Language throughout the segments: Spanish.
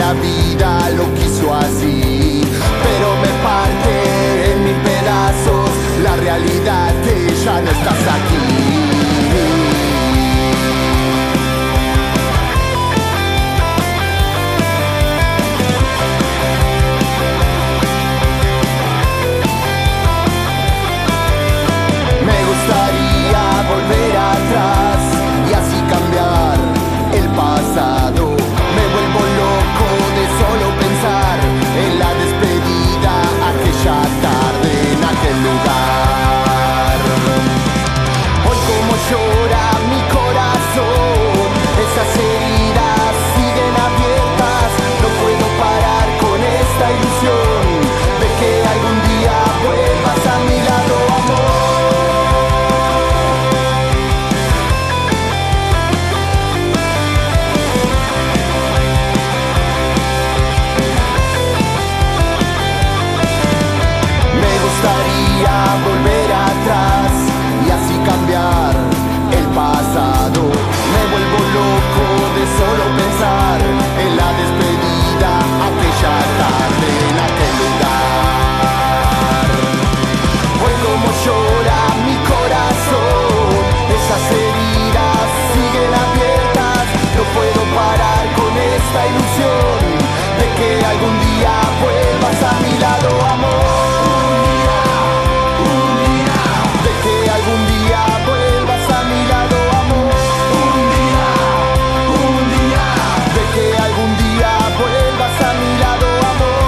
la vida lo quiso así, pero me parte en mil pedazos la realidad que ya no estás aquí. Volver atrás y así cambiar el pasado. Me vuelvo loco de solo pensar en la despedida aquella tarde en aquel lugar. Hoy como llora mi corazón, esas heridas siguen abiertas. No puedo parar con esta ilusión de que algún día vuelvas a mi lado, amor. Volver atrás y así cambiar el pasado. Me vuelvo loco de solo pensar en la despedida aquella tarde en aquel lugar. Hoy como llora mi corazón, esas heridas siguen abiertas. No puedo parar con esta ilusión de que algún día vuelvas a mi lado, amor. Algún día vuelvas a mi lado, amor. Un día, de que algún día vuelvas a mi lado, amor.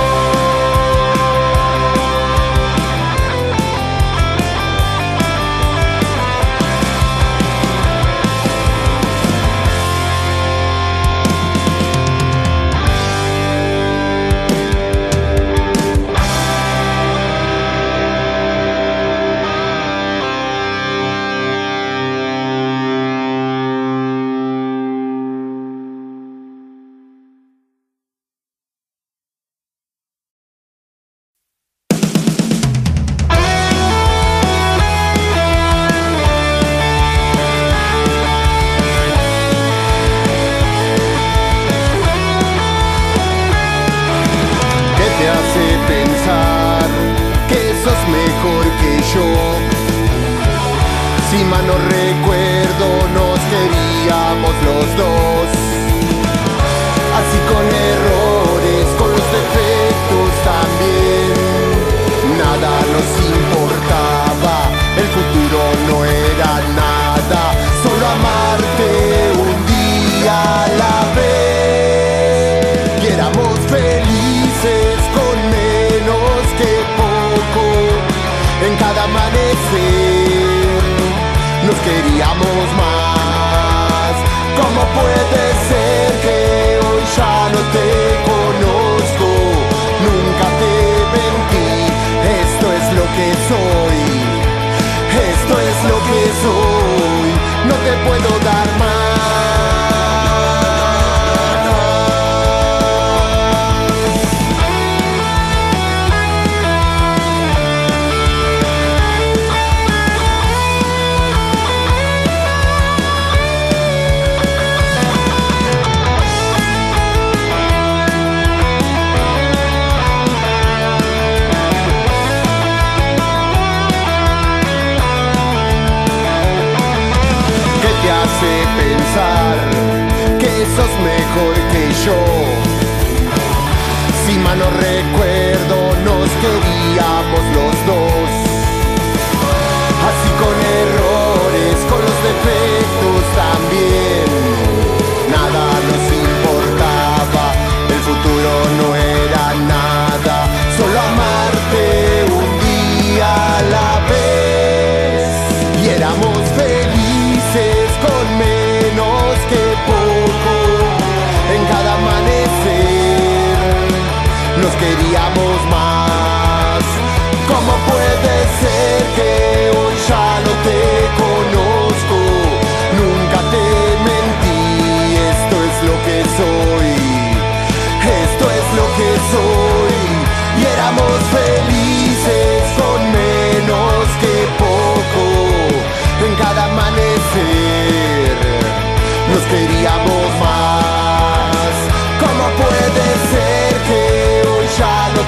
Si mal no recuerdo, nos queríamos los dos, así con errores, con los defectos también. Nada nos importaba, el futuro no era nada, solo amarte un día a la vez. Y éramos felices con menos que poco, en cada amanecer nos queríamos más. ¿Cómo puede ser que hoy ya no te conozco? Nunca te mentí, esto es lo que soy, esto es lo que soy, no te puedo dar más. Pensar que sos mejor que yo. Si mal no recuerdo, nos queríamos los dos, así con errores, con los defectos también. Nada nos importaba, el futuro no era nada, solo amarte un día a la vez. Y éramos felices con menos que poco, en cada amanecer nos queríamos más. ¿Cómo puede ser que hoy ya no te conozco? Nunca te mentí, esto es lo que soy, esto es lo que soy. Y éramos felices con menos que poco, en cada amanecer nos queríamos más. ¿Cómo puede ser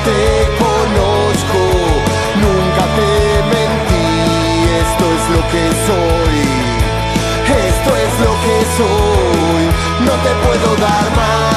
te conozco, nunca te mentí. Esto es lo que soy, esto es lo que soy. No te puedo dar más.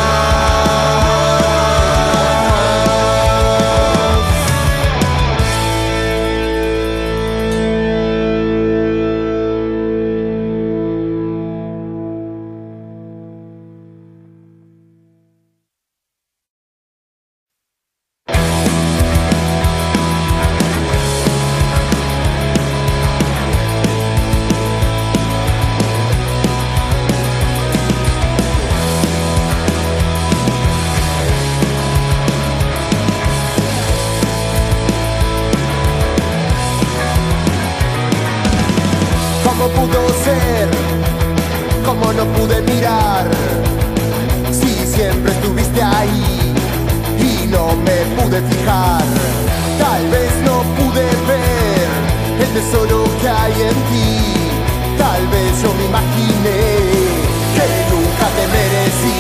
¿Cómo pudo ser? ¿Cómo no pude mirar? Si siempre estuviste ahí y no me pude fijar. Tal vez no pude ver el tesoro que hay en ti. Tal vez yo me imaginé que nunca te merecí.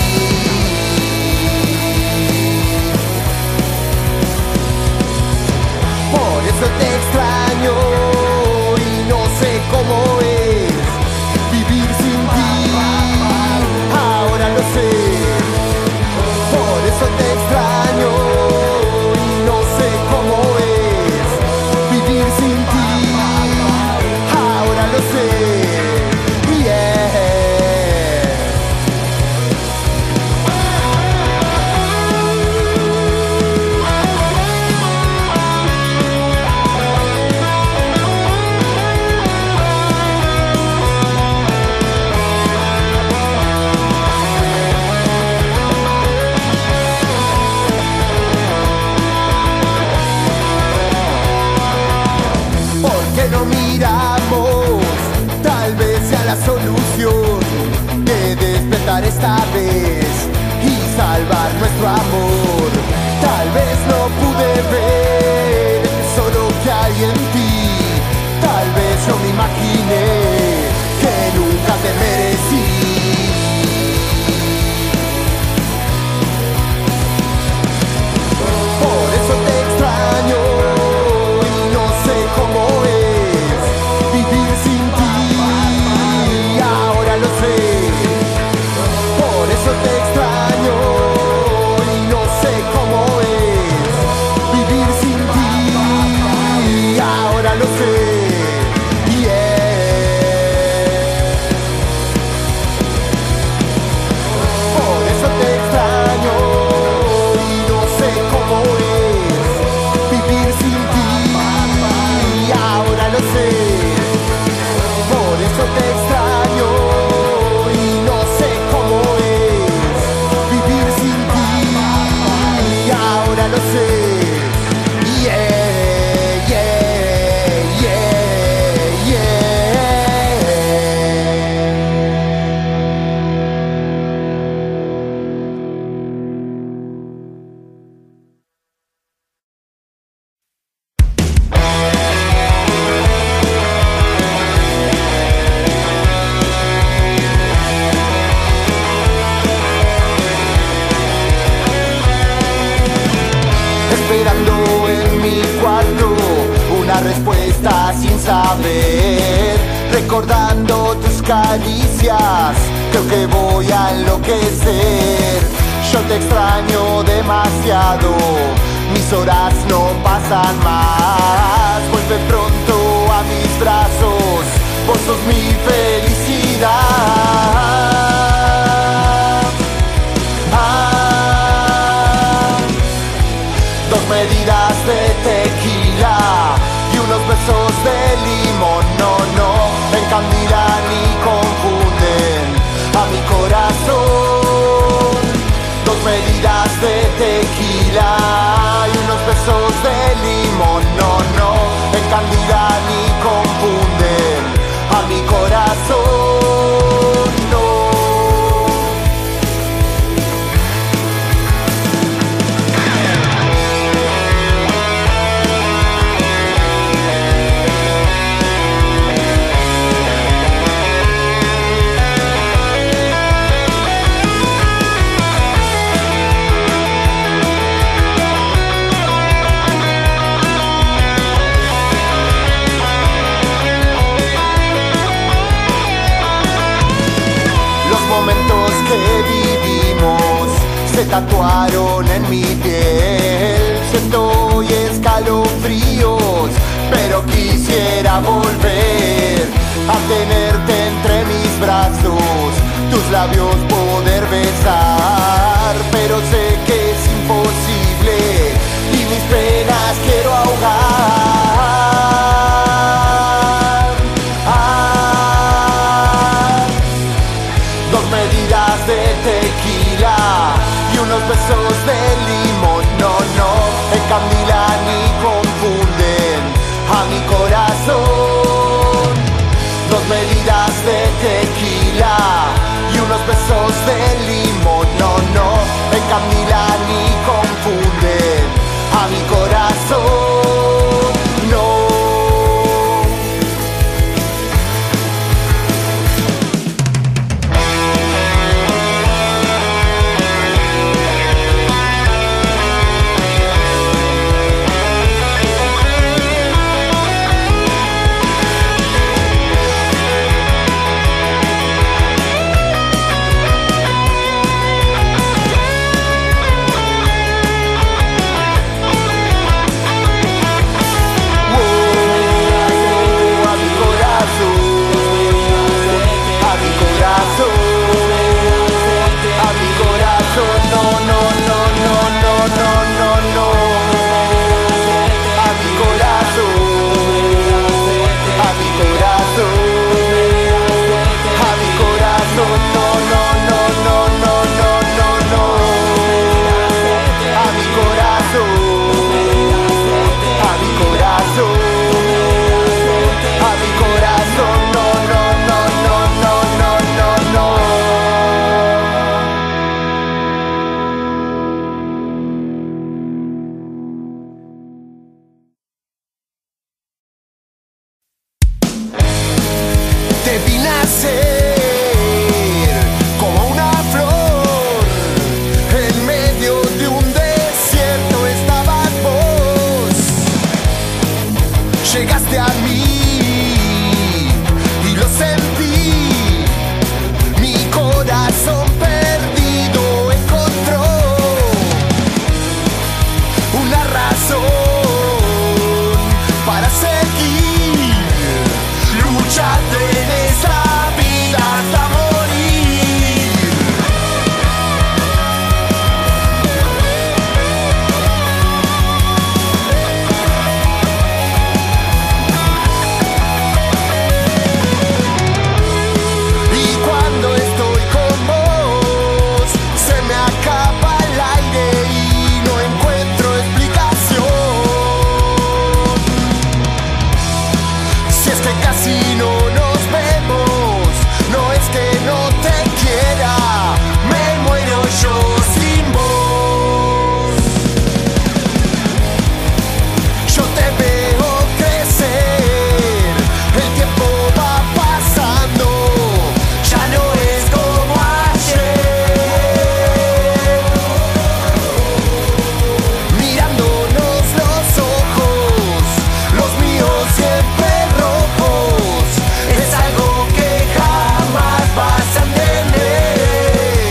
Por eso te extraño y no sé cómo es vivir sin ti. Ahora lo sé. Por eso te extraño y no sé cómo es vivir sin ti. Ahora lo sé. Yeah. No miramos, tal vez sea la solución de despertar esta vez y salvar nuestro amor. Tal vez no pude ver el tesoro que hay en ti. Tal vez yo me imaginé que nunca te merecí. Por eso te extraño y no sé cómo es vivir sin ti. Ahora lo sé. Por eso te extraño y no sé cómo es vivir sin ti. Ahora lo sé. Por eso te extraño y no sé cómo es vivir sin ti. Ahora lo sé. Por eso te extraño y no sé cómo es vivir sin ti. Ahora lo sé. Yeah, yeah, yeah, yeah. Esperando en mi cuarto una respuesta sin saber, recordando tus caricias, creo que voy a enloquecer. Yo te extraño demasiado, mis horas no pasan más. Vuelve pronto a mis brazos, vos sos mi felicidad. Dos medidas de tequila y unos besos de limón, no, encandilan y confunden a mi corazón. Dos medidas de tequila y unos besos de limón, no, encandilan y confunden a mi corazón. que vivimos se tatuaron en mi piel. Siento escalofríos, pero quisiera volver a tenerte entre mis brazos, tus labios poder besar, pero sé que es imposible y mis penas quiero ahogar. Dos medidas de tequila y unos besos de limón, no, encandilan y confunden a mi corazón. Dos medidas de tequila y unos besos de limón, no, encandilan y confunden a mi corazón, no. Te vi nacer como una flor, en medio de un desierto estabas vos. Llegaste a mí y lo sentí, mi corazón perdido encontró una razón para seguir luchando en esta vida hasta morir. Y cuando estoy con vos, se me acaba el aire y no encuentro explicación. Si es que casi no nos vemos, no es que no te quiera, me muero yo sin vos. Yo te veo crecer, el tiempo va pasando, ya no es como ayer. Mirándonos los ojos, los míos siempre rojos, es algo que jamás vas a entender.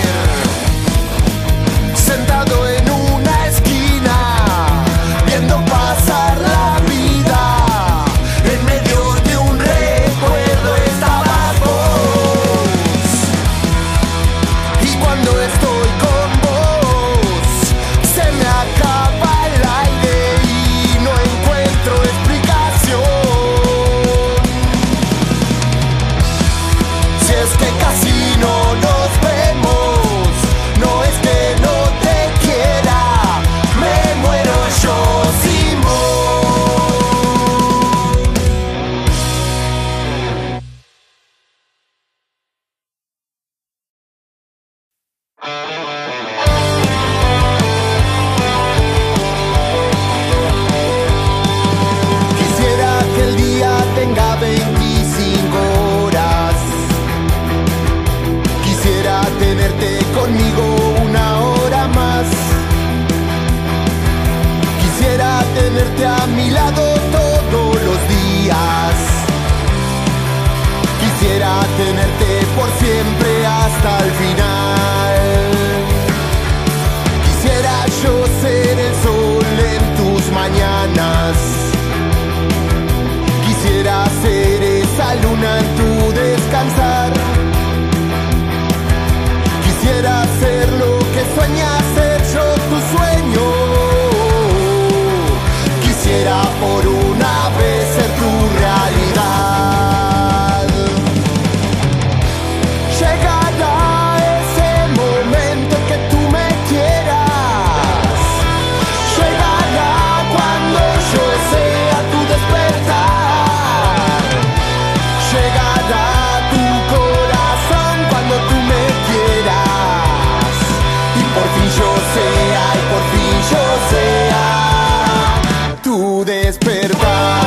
Sentado en una esquina, viendo pasar la vida, en medio de un recuerdo estabas vos. Y cuando estoy con vos, se me acaba el aire y no encuentro explicación. Si es que casi no nos vemos, no es que no te quiera, me muero yo sin vos. Quisiera que el día tenga 25 horas. Quisiera tenerte conmigo una hora más. Quisiera tenerte a mi lado todos los días. Quisiera tenerte por siempre hasta el final. sueñas ser yo tu sueño. Quisiera por una vez ser tu realidad. Llegará ese momento en que tú me quieras. Llegará cuando yo sea tu despertar. Llegará tu corazón cuando tú me quieras. Y por fin yo sea, y por fin yo sea tu despertar.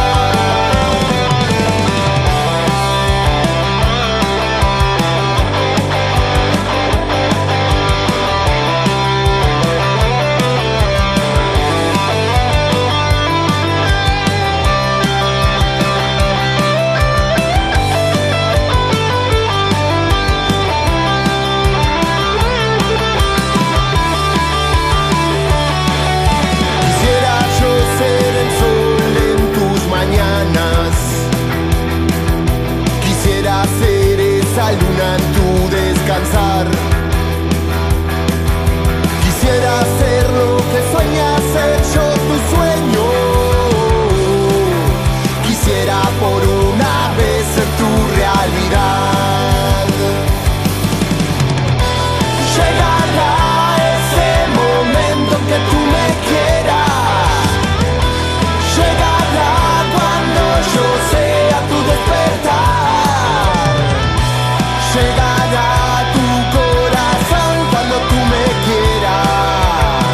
Quisiera yo ser el sol en tus mañanas. Quisiera ser esa luna en tu descansar. Quisiera ser lo que sueñas ser yo tu sueño. Quisiera por una vez ser tu realidad. Llegará ese momento en que tú me quieras. Llegará cuando yo sea tu despertar. Llegará tu corazón cuando tú me quieras.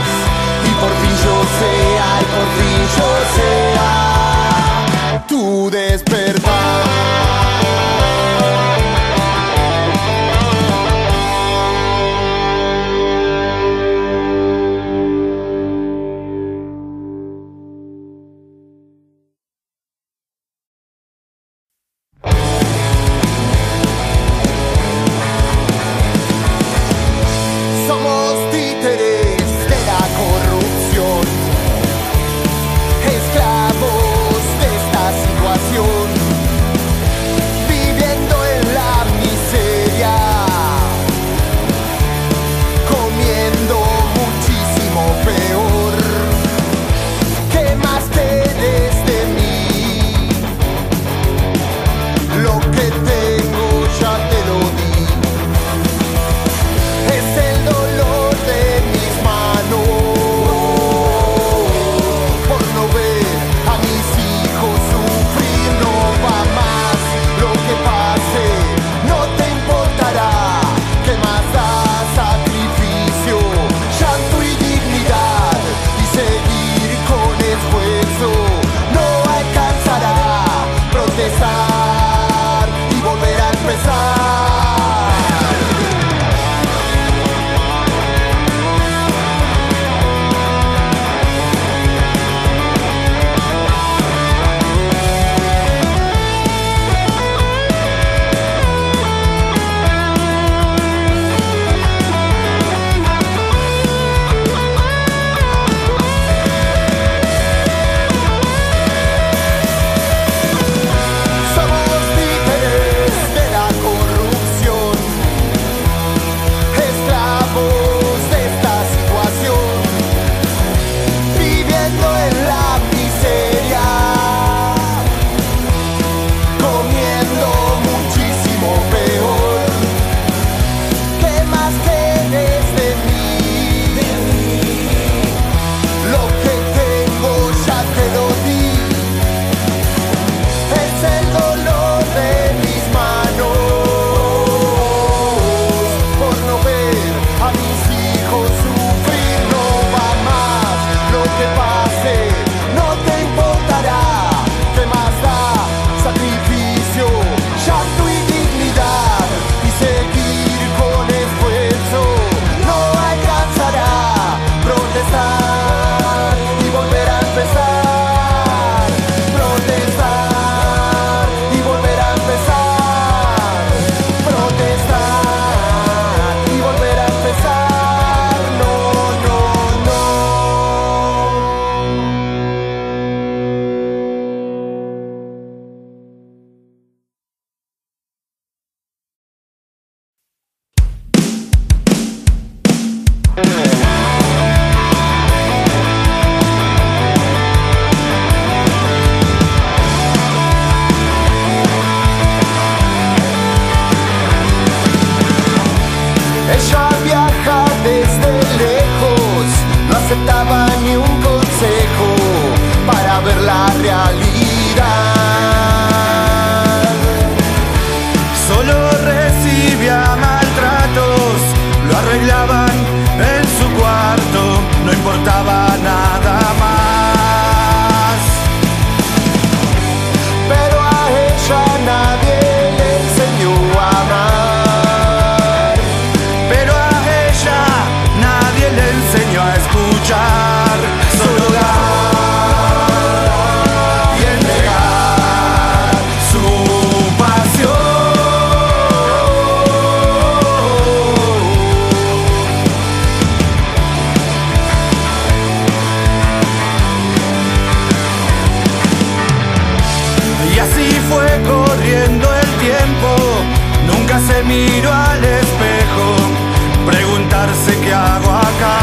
me miro al espejo, preguntarse qué hago acá.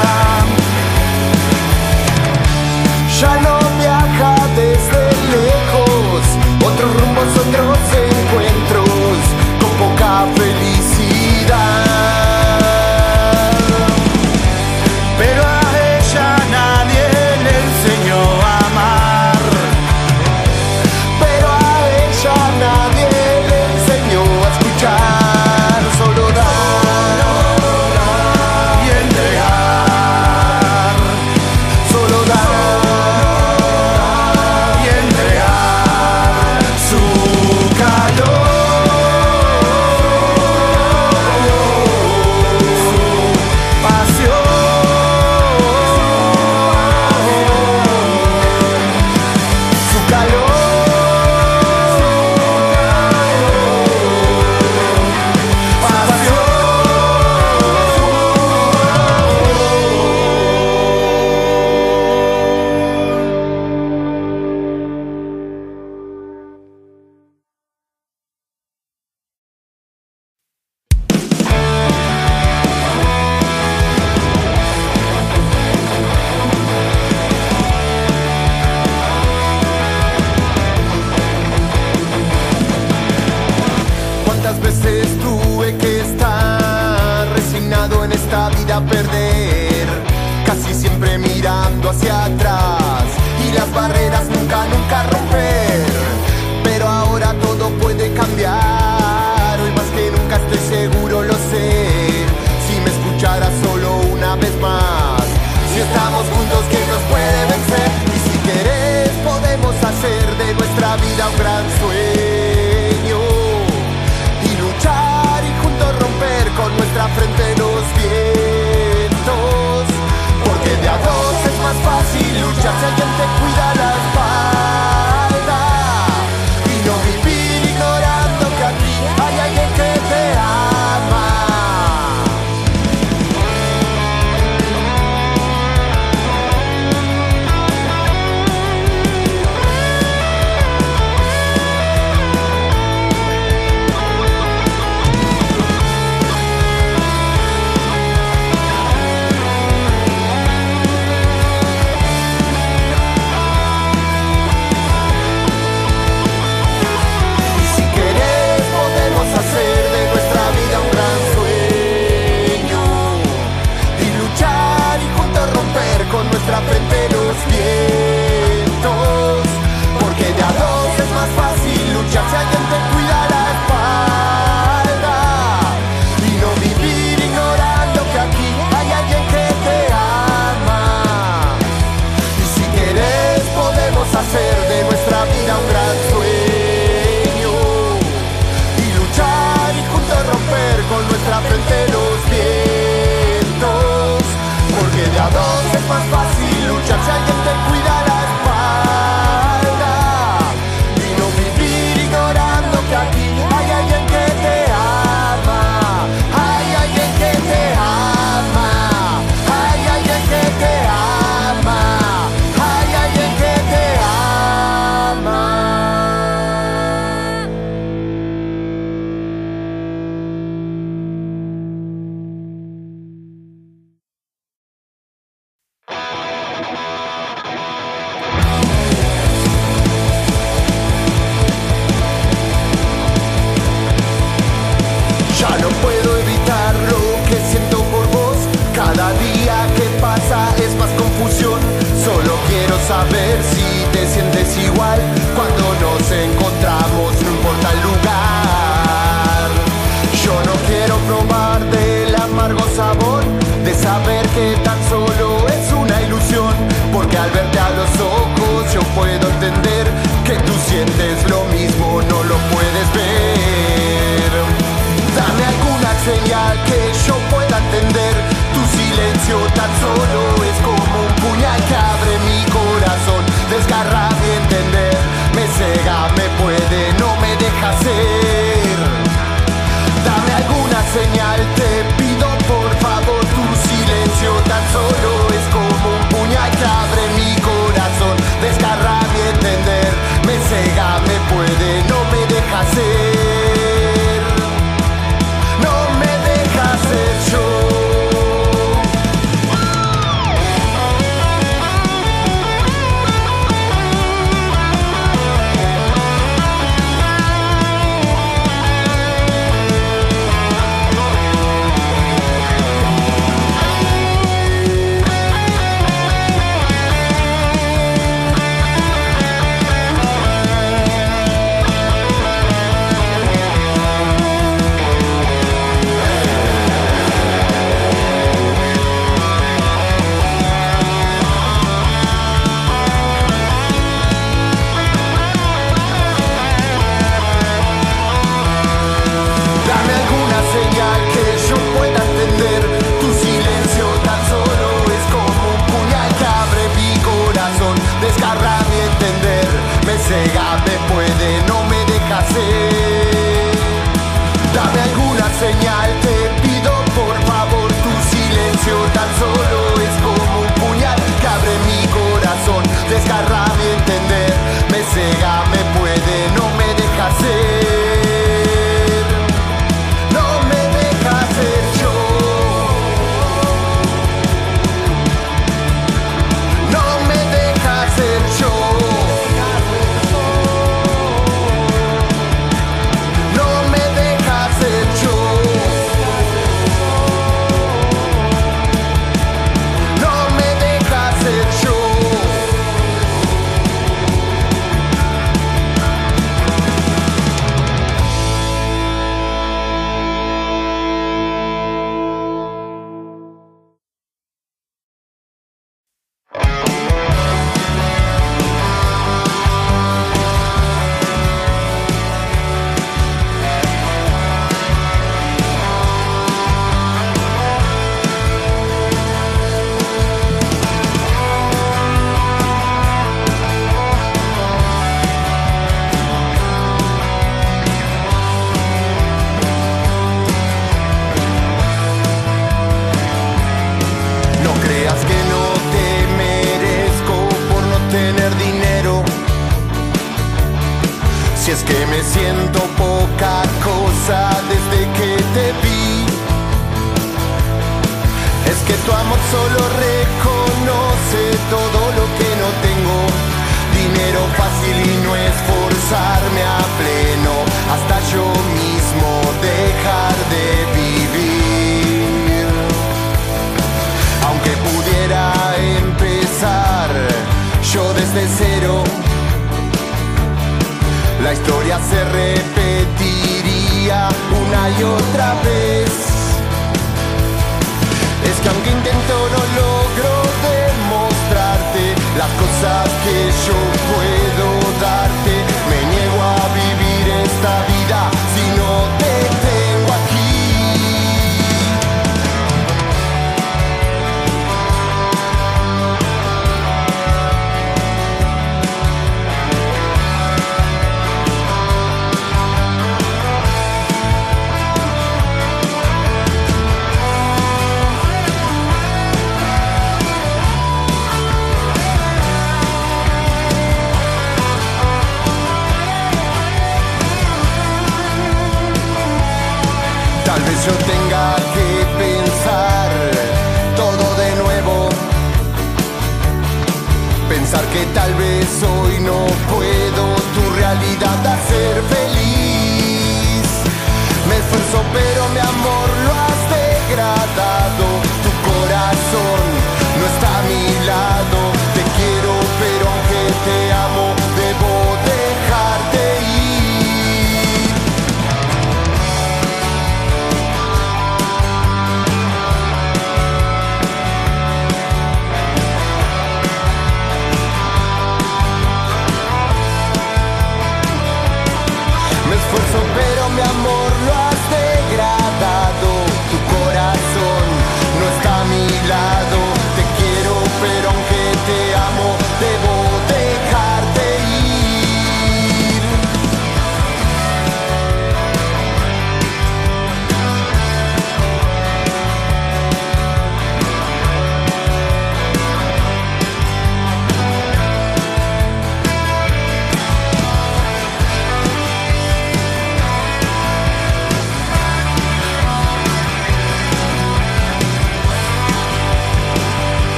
Ya no viaja desde lejos, otros rumbos, otros encuentros, con poca felicidad. Pero a ella nadie le enseñó a amar. Pero a ella nadie le enseñó a escuchar. Solo dar y entregar. Solo dar y entregar su calor, su pasión, su calor, ¿cuántas veces tuve que estar resignado en esta vida a perder? Casi siempre mirando hacia atrás y las barreras nunca, nunca romper. Pero ahora todo puede cambiar, hoy más que nunca estoy seguro, lo sé. Si me escucharas solo una vez más, si estamos juntos, ¿quién nos puede vencer? Y si querés podemos hacer de nuestra vida un gran sueño y luchar y juntos romper con nuestra frente los vientos. Porque de a dos es más fácil luchar si alguien te cuida la espalda y no vivir ignorando que aquí hay alguien que te ama. Y si querés podemos hacer de nuestra vida un gran sueño y luchar y juntos romper con nuestra frente los vientos. Porque de a dos es más fácil luchar si alguien te cuida la espalda y no vivir ignorando que aquí hay alguien que te ama. Y si querés podemos hacer de nuestra vida un gran sueño y luchar y juntos romper con nuestra frente los vientos. Porque de a dos es más fácil luchar si alguien te cuida la espalda y no vivir ignorando que aquí hay alguien que te ama. Hay alguien que te ama. Hay alguien que te ama. Hay alguien que te ama. Ya no puedo evitar lo que siento por vos. Cada día que pasa es más confusión. Solo quiero saber si te sientes igual cuando nos encontramos, no importa el lugar. Yo no quiero probar del amargo sabor de saber que tan solo es una ilusión. Porque al verte a los ojos yo puedo entender que tú sientes lo mismo, no lo puedes ver. Dame alguna señal que yo pueda entender. Tu silencio tan solo es como un puñal que abre mi corazón. Desgarra mi entender, me cega, me puede, no me deja ser. Dame alguna señal, te pido por favor. Tu silencio tan solo es como un puñal que abre mi corazón. Desgarra mi entender, me cega, me puede, no me deja ser. me siento poca cosa desde que te vi. Es que tu amor solo reconoce todo lo que no tengo. Dinero fácil y no esforzarme a pleno, hasta yo mismo dejar de vivir. Aunque pudiera empezar yo desde cero, la historia se repetiría una y otra vez. Es que aunque intento no logro demostrarte las cosas que yo puedo darte. Me niego a vivir esta vida si no te tengo aquí. Tal vez yo tenga que pensar todo de nuevo, pensar que tal vez hoy no puedo tu realidad hacer feliz. Me esfuerzo